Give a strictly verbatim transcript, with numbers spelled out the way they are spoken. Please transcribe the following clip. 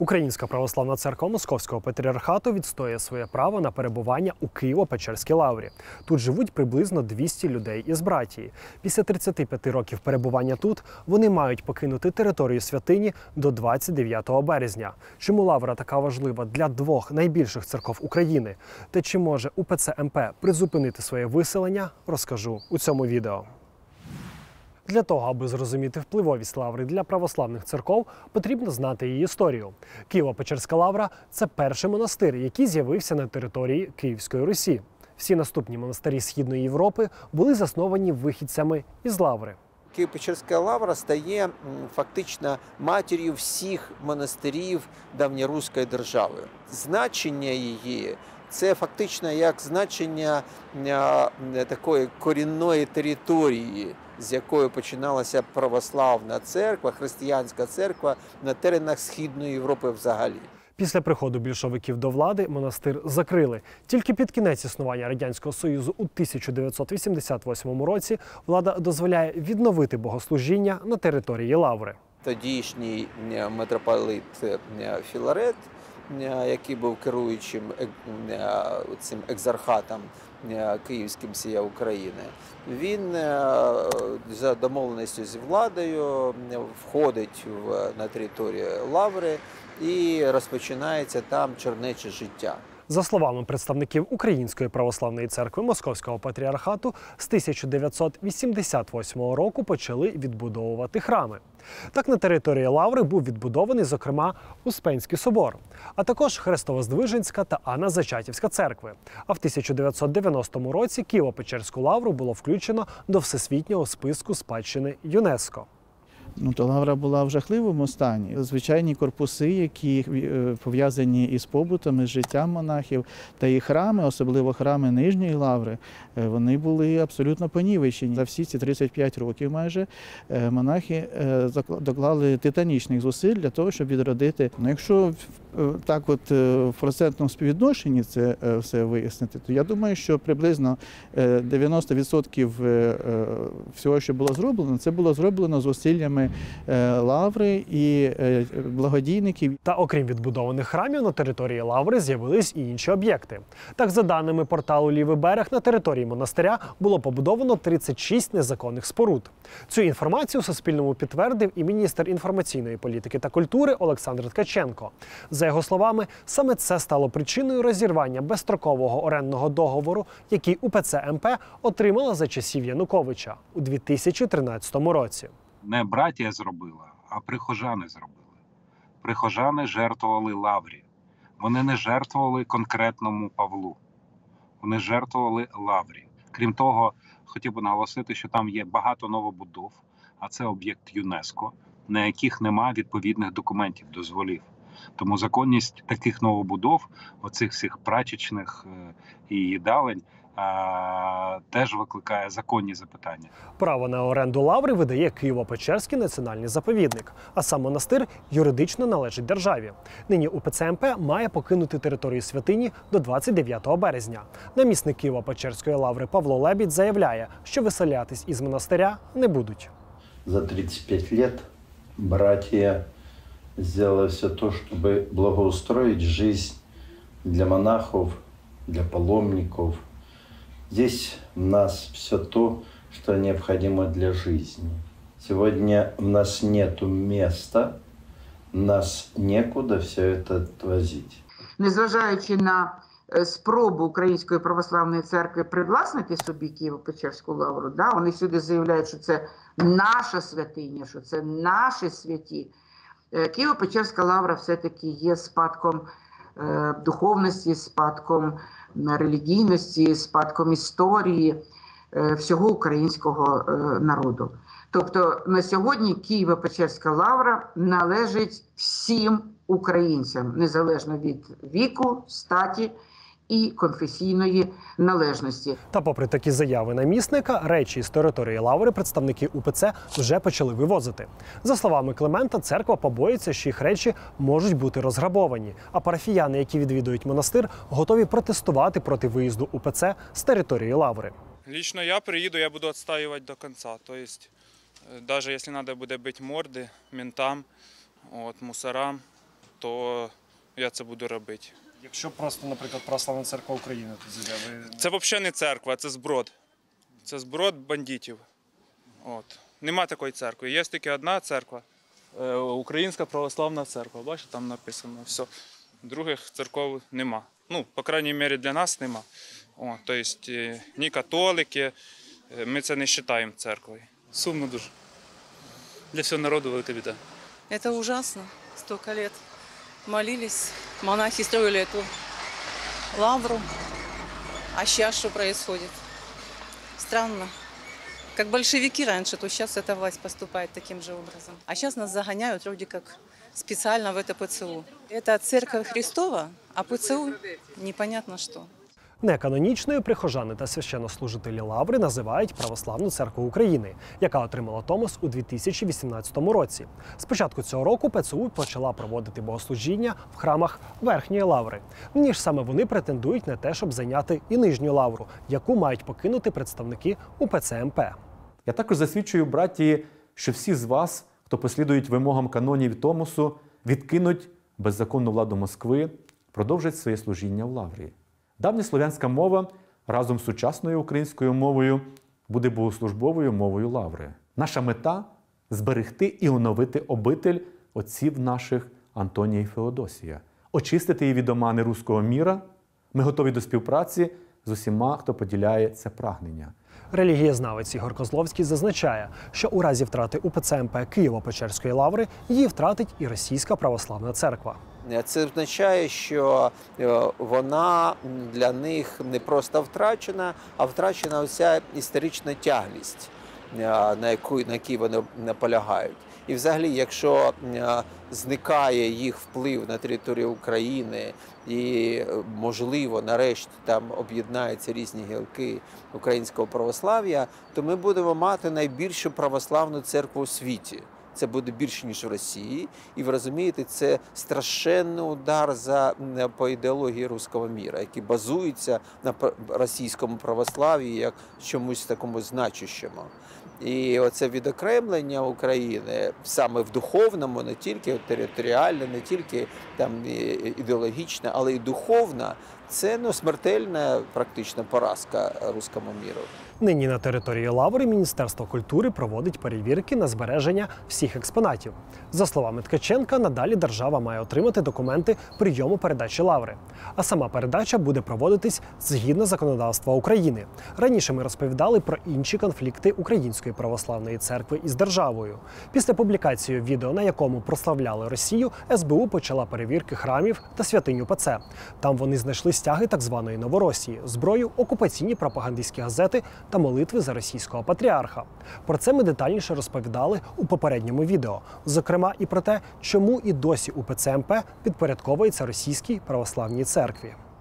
Українська православна церква Московського патріархату відстоює своє право на перебування у Києво-Печерській лаврі. Тут живуть приблизно двісті людей із братії. Після тридцяти п'яти років перебування тут вони мають покинути територію святині до двадцять дев'ятого березня. Чому лавра така важлива для двох найбільших церков України? Та чи може УПЦ МП призупинити своє виселення, розкажу у цьому відео. Для того, аби зрозуміти впливовість лаври для православних церков, потрібно знати її історію. Києво-Печерська лавра – це перший монастир, який з'явився на території Київської Русі. Всі наступні монастирі Східної Європи були засновані вихідцями із лаври. Києво-Печерська лавра стає фактично матір'ю всіх монастирів давньоруської держави. Значення її – це фактично як значення такої корінної території, з якої починалася православна церква, християнська церква на теренах Східної Європи взагалі. Після приходу більшовиків до влади монастир закрили. Тільки під кінець існування Радянського Союзу у тисяча дев'ятсот вісімдесят восьмому році влада дозволяє відновити богослужіння на території лаври. Тодішній митрополит Філарет, який був керуючим цим екзархатом київським всієї України, він за домовленістю з владою входить на територію лаври і розпочинається там чернече життя. За словами представників Української православної церкви Московського патріархату, з тисяча дев'ятсот вісімдесят восьмого року почали відбудовувати храми. Так, на території лаври був відбудований, зокрема, Успенський собор, а також Хрестово-Здвиженська та Анна-Зачатівська церкви. А в тисяча дев'ятсот дев'яностому році Києво-Печерську лавру було включено до Всесвітнього списку спадщини ЮНЕСКО. Ну, то лавра була в жахливому стані. Звичайні корпуси, які пов'язані із побутом, із життям монахів, та і храми, особливо храми Нижньої лаври, вони були абсолютно понівечені. За всі ці тридцять п'ять років майже монахи доклали титанічних зусиль для того, щоб відродити. Ну, якщо так от в процентному співвідношенні це все вияснити, то я думаю, що приблизно дев'яносто відсотків всього, що було зроблено, це було зроблено зусиллями лаври і благодійників. Та окрім відбудованих храмів, на території лаври з'явились і інші об'єкти. Так, за даними порталу «Лівий берег», на території монастиря було побудовано тридцять шість незаконних споруд. Цю інформацію Суспільному підтвердив і міністр інформаційної політики та культури Олександр Ткаченко. За його словами, саме це стало причиною розірвання безстрокового орендного договору, який УПЦ МП отримала за часів Януковича у дві тисячі тринадцятому році. Не братія зробила, а прихожани зробили. Прихожани жертвували лаврі. Вони не жертвували конкретному Павлу. Вони жертвували лаврі. Крім того, хотів би наголосити, що там є багато новобудов, а це об'єкт ЮНЕСКО, на яких немає відповідних документів, дозволів. Тому законність таких новобудов, оцих всіх прачечних і їдалень, А, теж викликає законні запитання. Право на оренду лаври видає Києво-Печерський національний заповідник, а сам монастир юридично належить державі. Нині УПЦ МП має покинути територію святині до двадцять дев'ятого березня. Намісник Києво-Печерської лаври Павло Лебідь заявляє, що виселятись із монастиря не будуть. За тридцять п'ять років братія зробила все те, щоб благоустроїти життя для монахів, для паломників. Здесь у нас все то, что необходимо для жизни. Сегодня у нас нет места, нас некуда все это возить. Незважаючи на спробу Української православної церкви привласнити собі Києво-Печерську лавру, да, вони сюди заявляють, що це наша святиня, що це наші святі. Києво-Печерська лавра все-таки є спадком е, духовності, спадком релігійності, спадком історії всього українського народу. Тобто на сьогодні Києво-Печерська лавра належить всім українцям, незалежно від віку, статі і конфесійної належності. Та попри такі заяви намісника, речі з території лаври представники УПЦ вже почали вивозити. За словами Климента, церква побоїться, що їх речі можуть бути розграбовані, а парафіяни, які відвідують монастир, готові протестувати проти виїзду УПЦ з території лаври. Лично я приїду, я буду відстоювати до кінця. Тобто, навіть якщо треба буде бити морди ментам, от, мусорам, то я це буду робити. Якщо просто, наприклад, Православна церква України тут зайде, ви... Це взагалі не церква, це зброд. Це зброд бандитів. От. Нема такої церкви. Є тільки одна церква. Е, Українська православна церква. Бачите, там написано все. Других церков нема. Ну, по крайній мірі, для нас нема. О, тобто, е, ні католики, е, ми це не вважаємо церквою. Сумно дуже. Для всього народу велика біда. Это ужасно. Столько лет молились, монахи строили эту лавру. А сейчас что происходит? Странно. Как большевики раньше, то сейчас эта власть поступает таким же образом. А сейчас нас загоняют вроде как специально в это ПЦУ. Это церковь Христова, а ПЦУ непонятно что. Неканонічною прихожани та священнослужителі Лаври називають Православну церкву України, яка отримала Томос у дві тисячі вісімнадцятому році. З початку цього року ПЦУ почала проводити богослужіння в храмах Верхньої Лаври. Нині ж саме вони претендують на те, щоб зайняти і Нижню Лавру, яку мають покинути представники УПЦ МП. Я також засвідчую, браті, що всі з вас, хто послідують вимогам канонів Томосу, відкинуть беззаконну владу Москви, продовжать своє служіння в Лаврі. Давня слов'янська мова разом з сучасною українською мовою буде богослужбовою мовою Лаври. Наша мета – зберегти і оновити обитель отців наших Антонія і Феодосія, очистити її від омани руського міра. Ми готові до співпраці з усіма, хто поділяє це прагнення. Релігієзнавець Ігор Козловський зазначає, що у разі втрати УПЦ МП Києво-Печерської лаври її втратить і Російська православна церква. Це означає, що вона для них не просто втрачена, а втрачена оця історична тяглість, на яку, на якій вони наполягають. І взагалі, якщо зникає їх вплив на територію України і, можливо, нарешті там об'єднаються різні гілки українського православ'я, то ми будемо мати найбільшу православну церкву у світі. Це буде більше, ніж в Росії. І ви розумієте, це страшенний удар за, по ідеології руського міра, який базується на російському православ'ї як чомусь такому значущому. І оце відокремлення України саме в духовному, не тільки територіальне, не тільки там ідеологічне, але й духовна, це ну, смертельна практично поразка руському міру. Нині на території Лаври Міністерство культури проводить перевірки на збереження всіх експонатів. За словами Ткаченка, надалі держава має отримати документи прийому передачі Лаври. А сама передача буде проводитись згідно законодавства України. Раніше ми розповідали про інші конфлікти Української православної церкви із державою. Після публікації відео, на якому прославляли Росію, ес бе у почала перевірки храмів та святинь УПЦ. Там вони знайшли стяги так званої Новоросії, зброю, окупаційні пропагандистські газети та молитви за російського патріарха. Про це ми детальніше розповідали у попередньому відео. Зокрема, і про те, чому і досі УПЦ МП підпорядковується Російській православній церкві.